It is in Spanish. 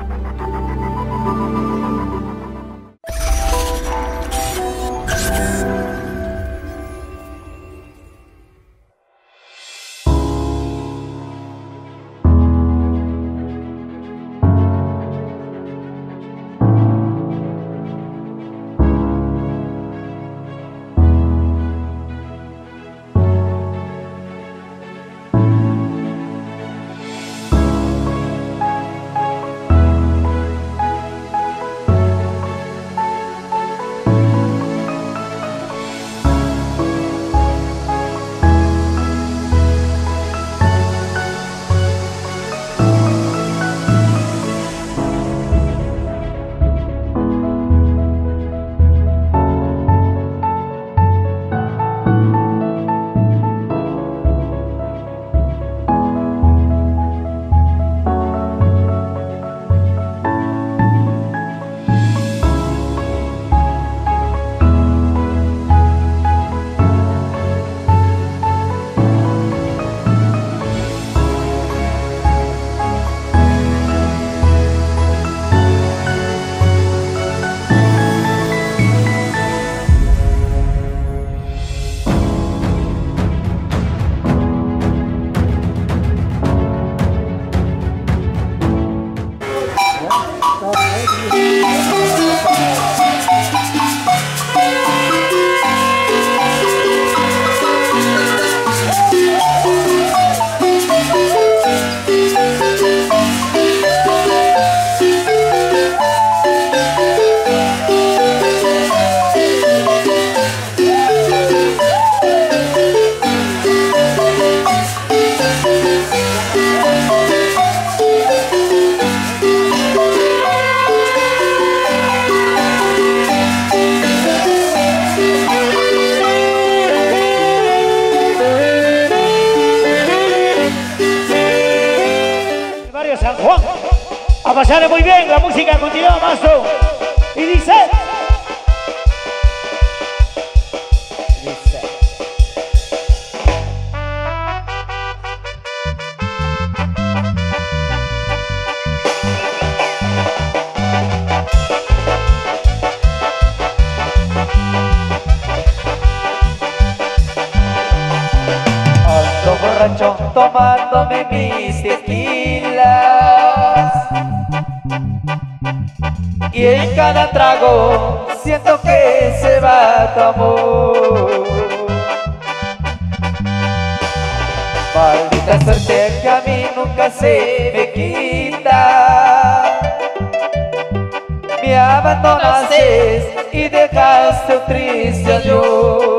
San Juan. A pasarle muy bien, la música continúa, maestro. Y dice... Ando borracho tomándome mis tequilas, y en cada trago siento que se va tu amor. Maldita suerte que a mí nunca se me quita. Me abandonaste y dejaste un triste adiós.